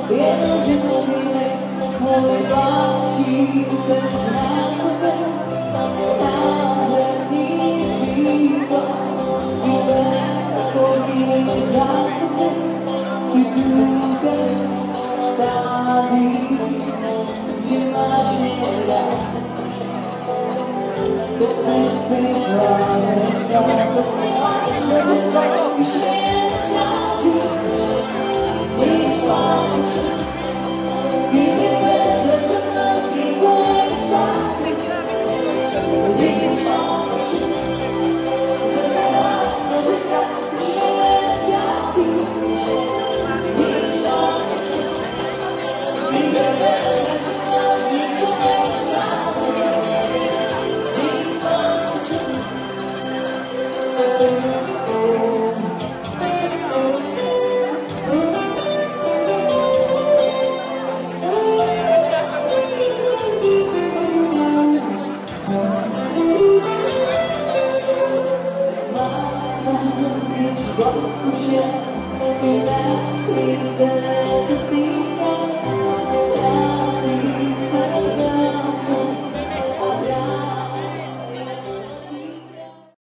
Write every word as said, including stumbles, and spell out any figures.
jenomže musíme můj pláčí se znásobit. Nádherný příklad, vůbec slovní zásoby, chci důkaz pádí, že máš mě rád. Pokud si zvládneš, sám se směláš, se už mě snáží. Please find just give me better to touch me going inside. Please find just says that I'm so good yes yeah please find just give me better to touch me going inside. Please find just What was you, and that is the